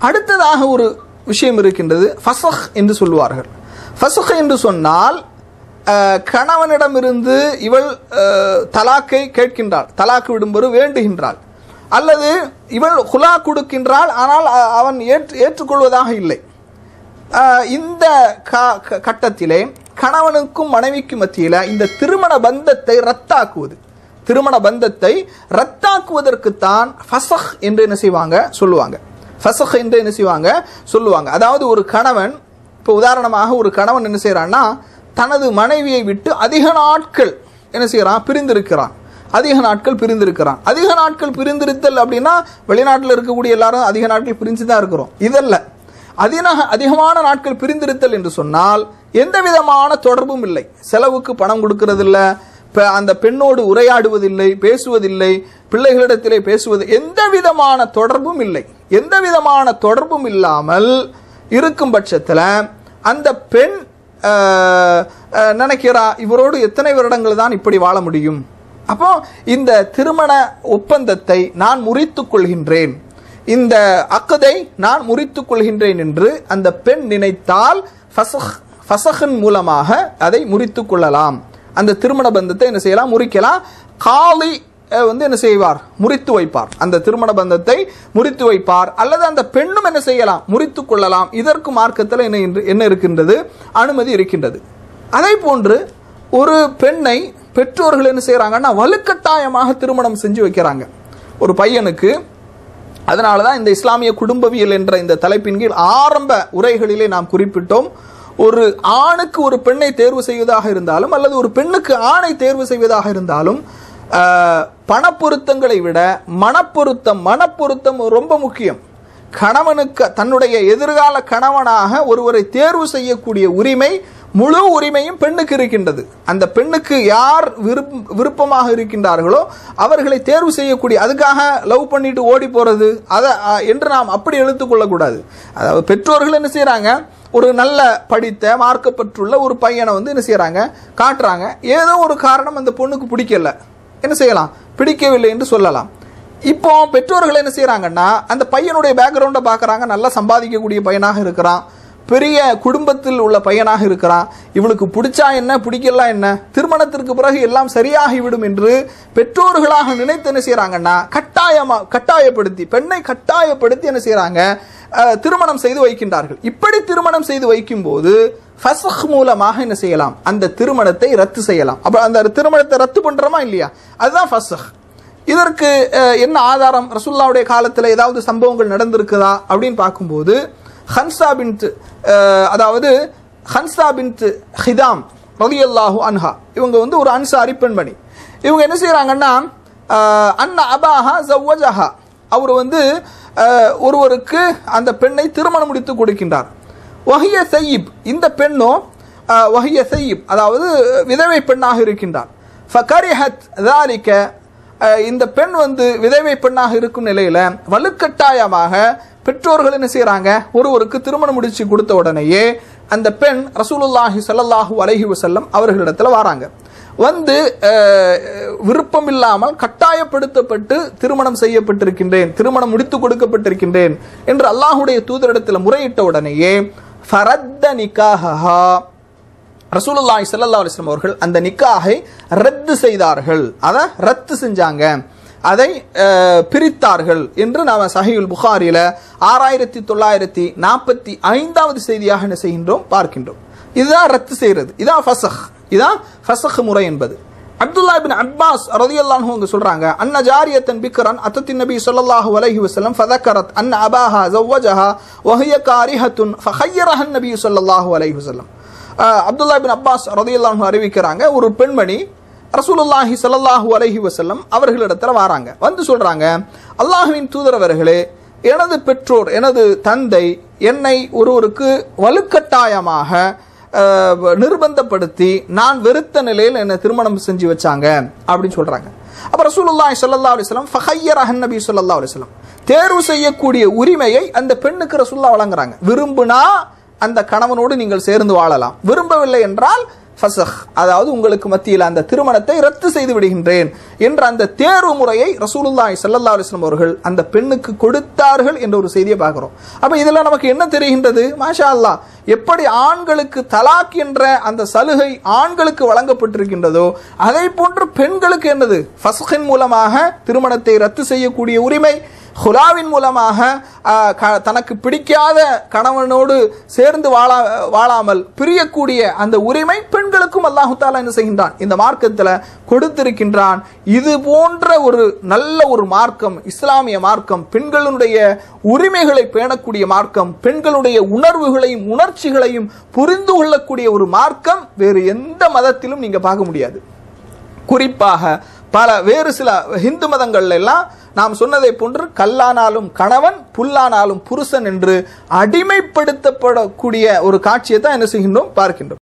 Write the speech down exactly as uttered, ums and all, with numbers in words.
அடுத்ததாக ஒரு விஷயம் இருக்கின்றது, ஃபஸஹ் என்று சொல்லுவார்கள். ஃபஸஹ் என்று சொன்னால் கணவனிடமிருந்து இவள் தலாக்கை கேட்கின்றாள், தலாக்கு விடும்பொரு வேண்டுகின்றாள், அல்லது இவள் குலா கொடுக்கின்றாள், ஆனால் அவன் ஏற்று ஏற்றுக்கொள்வதாக இல்லை. இந்த கட்டத்திலே கணவனுக்கும் மனைவிக்கும் மத்தியில் இந்த திருமண பந்தத்தை ரத்தாக்குவது, திருமண பந்தத்தை ரத்தாக்குவதற்குத்தான் ஃபஸஹ் என்று என்ன செய்வாங்க சொல்லுவாங்க. ஃபஸஹ் என்று என்ன செய்வாங்க சொல்லுவாங்க. அதாவது ஒரு கணவன், இப்போ உதாரணமாக ஒரு கணவன் என்ன செய்யறான்னா தனது மனைவியை விட்டு அதிக நாட்கள் என்ன செய்யறான் பிரிந்திருக்கிறான், அதிக நாட்கள் பிரிந்திருக்கிறான். அதிக நாட்கள் பிரிந்திருத்தல் அப்படின்னா வெளிநாட்டில் இருக்கக்கூடிய எல்லாரும் அதிக நாட்கள் பிரிஞ்சு தான் இருக்கிறோம். இதல்ல, அதிக அதிகமான நாட்கள் பிரிந்திருத்தல் என்று சொன்னால் எந்த விதமான தொடர்பும் இல்லை, செலவுக்கு பணம் கொடுக்கறதில்ல, அந்த பெண்ணோடு உரையாடுவதில்லை, பேசுவதில்லை, பிள்ளைகளிடத்திலே பேசுவது, எந்த விதமான தொடர்பும் இல்லை. எந்த விதமான தொடர்பும் இல்லாமல் இருக்கும் பட்சத்தில் அந்த பெண் நினைக்கிறா இவரோடு எத்தனை வருடங்கள் தான் இப்படி வாழ முடியும், அப்போ இந்த திருமண ஒப்பந்தத்தை நான் முறித்துக் கொள்கின்றேன், இந்த அக்கதை நான் முறித்துக் கொள்கின்றேன் என்று அந்த பெண் நினைத்தால் ஃபஸஹ் ஃபஸஹின் மூலமாக அதை முறித்துக் கொள்ளலாம். அந்த திருமண பந்தத்தை என்ன செய்யலாம், முறிக்கலாம். காலி வந்து என்ன செய்வார், முறித்து வைப்பார், அந்த திருமண பந்தத்தை முறித்து வைப்பார். அல்லது அந்த பெண்ணும் என்ன செய்யலாம், முறித்து கொள்ளலாம். இதற்கு மார்க்கத்தில் என்ன என்ன இருக்கின்றது, அனுமதி இருக்கின்றது. அதே போன்று ஒரு பெண்ணை பெற்றோர்கள் என்ன செய்யறாங்கன்னா வலுக்கட்டாயமாக திருமணம் செஞ்சு வைக்கிறாங்க ஒரு பையனுக்கு. அதனாலதான் இந்த இஸ்லாமிய குடும்பவியல் என்ற இந்த தலைப்பின் கீழ் ஆரம்ப உரைகளிலே நாம் குறிப்பிட்டோம், ஒரு ஆணுக்கு ஒரு பெண்ணை தேர்வு செய்வதாக இருந்தாலும் அல்லது ஒரு பெண்ணுக்கு ஆணை தேர்வு செய்வதாக இருந்தாலும் பணப்பொருத்தங்களை விட மனப்பொருத்தம் மனப்பொருத்தம் ரொம்ப முக்கியம். கணவனுக்கு தன்னுடைய எதிர்கால கணவனாக ஒருவரை தேர்வு செய்யக்கூடிய உரிமை, முழு உரிமையும் பெண்ணுக்கு இருக்கின்றது. அந்த பெண்ணுக்கு யார் விருப்பமாக இருக்கின்றார்களோ அவர்களை தேர்வு செய்யக்கூடிய, அதுக்காக லவ் பண்ணிட்டு ஓடி போறது அதை என்று நாம் அப்படி எடுத்துக்கொள்ளக்கூடாது. அதாவது பெற்றோர்கள் என்ன செய்யறாங்க, ஒரு நல்ல படித்த மார்க்கப்பட்டுள்ள ஒரு பையனை வந்து என்ன செய்யறாங்க காட்டுறாங்க, ஏதோ ஒரு காரணம் அந்த பொண்ணுக்கு பிடிக்கல, என்ன செய்யலாம், பிடிக்கவில்லை என்று சொல்லலாம். இப்போ பெற்றோர்கள் என்ன செய்யறாங்கன்னா அந்த பையனுடைய பேக்ரவுண்டை பார்க்கறாங்க, நல்லா சம்பாதிக்கக்கூடிய பையனாக இருக்கிறான், பெரிய குடும்பத்தில் உள்ள பையனாக இருக்கிறான், இவளுக்கு பிடிச்சா என்ன பிடிக்கலாம் என்ன, திருமணத்திற்கு பிறகு எல்லாம் சரியாகிவிடும் என்று பெற்றோர்களாக நினைத்து என்ன செய்யறாங்கன்னா கட்டாயமா கட்டாயப்படுத்தி பெண்ணை கட்டாயப்படுத்தி என்ன செய்யறாங்க திருமணம் செய்து வைக்கின்றார்கள். இப்படி திருமணம் செய்து வைக்கும் போது ஃபஸஹ் மூலமாக என்ன செய்யலாம், அந்த திருமணத்தை ரத்து செய்யலாம். அப்ப அந்த திருமணத்தை ரத்து பண்றோமா இல்லையா, அதுதான் ஃபஸஹ். இதற்கு என்ன ஆதாரம், ரசூலுல்லாஹ்வுடைய காலத்தில் ஏதாவது சம்பவங்கள் நடந்திருக்குதா அப்படின்னு பார்க்கும்போது ஹன்சா பின்த், அதாவது ஹன்சா பின்த் ஹிதாம் ரலியல்லாஹு அன்ஹா, இவங்க வந்து ஒரு அன்சாரி பெண்மணி. இவங்க என்ன செய்யறாங்கன்னா அன்ன அபாஹா ஜவ்வஜஹா, அவர் வந்து ஒருவருக்கு அந்த பெண்ணை திருமணம் முடித்து கொடுக்கின்றார். வஹிய சையிப், இந்த பெண்ணோ வஹிய சையிப், அதாவது விதவை பெண்ணாக இருக்கின்றார். ஃபகரிஹத் ذلك, இந்த பெண் வந்து விதவை பெண்ணாக இருக்கும் நிலையில வலுக்கட்டாயமாக பெற்றோர்கள் என்ன செய்யறாங்க, ஒருவருக்கு திருமணம் முடிச்சு கொடுத்த உடனேயே அந்த பெண் ரசூலுல்லாஹி ஸல்லல்லாஹு அலைஹி வஸல்லம் அவர்களிடத்துல வராங்க. வந்து விருப்பம் இல்லாமல் கட்டாயப்படுத்தப்பட்டு திருமணம் செய்யப்பட்டிருக்கின்றேன், திருமணம் முடித்து கொடுக்கப்பட்டிருக்கின்றேன் என்று அல்லாஹுடைய தூதரிடத்தில் முறையிட்ட உடனேயே ஃபரத்த நிக்காஹா, ரசூலுல்லாஹி ஸல்லல்லாஹு அலைஹி வஸல்லம் அவர்கள் அந்த நிக்காஹை ரத்து செய்தார்கள், அதை ரத்து செஞ்சாங்க, அதை பிரித்தார்கள் என்று நாம சஹீஹுல் புகாரில ஆறாயிரத்தி தொள்ளாயிரத்தி நாற்பத்தி ஐந்தாவது செய்தியாக என்ன செய்கின்றோம் பார்க்கின்றோம். இதுதான் ரத்து செய்யறது, இதான் ஃபஸஹ், இதான் ஃபஸஹ் முறை என்பது. அப்துல்லாஹ் இப்னு அப்பாஸ் ரலியல்லாஹு அன்ஹு சொல்றாங்க, அன்ன ஜாரியத்தன் பிக்ரன் அத்தத்தின் நபி ஸல்லல்லாஹு அலைஹி வஸல்லம் ஃபதக்கரத் அன்ன அபாஹா ஜவ்வஜஹா வஹிய காரிஹத்துன் ஃபஹய்யரஹ நபி ஸல்லல்லாஹு அலைஹி வஸல்லம். அப்துல்லாஹ் இப்னு அப்பாஸ் ரலியல்லாஹு அன்ஹு அறிவிக்கிறாங்க, ஒரு பெண்மணி ரசூலுல்லாஹி ஸல்லல்லாஹு அலைஹி வஸல்லம் அவர்களிடத்துல வராங்க, வந்து சொல்றாங்க, அல்லாஹ்வின் தூதர் அவர்களே, எனது பெற்றோர் எனது தந்தை என்னை ஒருவருக்கு வலுக்கட்டாயமாக நிர்பந்தப்படுத்தி நான் வெறுத்த நிலையில் என்னை திருமணம் செஞ்சு வச்சாங்க அப்படின்னு சொல்றாங்க. அப்ப ரசூலுல்லாஹி ஸல்லல்லாஹு அலைஹி வஸல்லம் ஃபஹய்யரஹ நபி ஸல்லல்லாஹு அலைஹி வஸல்லம், தேர்வு செய்யக்கூடிய உரிமையை அந்த பெண்ணுக்கு ரசூலுல்லாஹ் வழங்குறாங்க. விரும்புனா அந்த கணவனோடு நீங்கள் சேர்ந்து வாழலாம், விரும்பவில்லை என்றால் ஃபஸஹ, அதாவது உங்களுக்கு மத்தியில் அந்த திருமணத்தை ரத்து செய்து விடுகின்றேன் என்ற அந்த தேர்வு முறையை ரசூலுல்லாஹி ஸல்லல்லாஹு அலைஹி வஸல்லம் அவர்கள் அந்த பெண்ணுக்கு கொடுத்தார்கள் என்ற ஒரு செய்தியை பார்க்கிறோம். அப்ப இதெல்லாம் நமக்கு என்ன தெரிகின்றது? மாஷா அல்லாஹ், எப்படி ஆண்களுக்கு தலாக் என்ற அந்த சலுகை ஆண்களுக்கு வழங்கப்பட்டிருக்கின்றதோ அதை போன்று பெண்களுக்கு என்னது ஃபஸ்ஹின் மூலமாக திருமணத்தை ரத்து செய்யக்கூடிய உரிமை, ஹுலாவின் மூலமாக தனக்கு பிடிக்காத கணவனோடு சேர்ந்து வாழா வாழாமல் பிரியக்கூடிய அந்த உரிமை பெண்களுக்கும் அல்லாஹு தஆலா என்ன செய்கின்றான், இந்த மார்க்கத்தில் கொடுத்திருக்கின்றான். இது போன்ற ஒரு நல்ல ஒரு மார்க்கம் இஸ்லாமிய மார்க்கம், பெண்களுடைய உரிமைகளை பேணக்கூடிய மார்க்கம், பெண்களுடைய உணர்வுகளையும் உணர்ச்சிகளையும் புரிந்து கொள்ளக்கூடிய ஒரு மார்க்கம் வேறு எந்த மதத்திலும் நீங்க பார்க்க முடியாது. குறிப்பாக பல வேறு சில ஹிந்து மதங்கள்ல எல்லாம் நாம் சொன்னதை போன்று கல்லானாலும் கணவன் புல்லானாலும் புருஷன் என்று அடிமைப்படுத்தப்படக்கூடிய ஒரு காட்சியை தான் என்ன செய்கின்றோம், பார்க்கின்றோம்.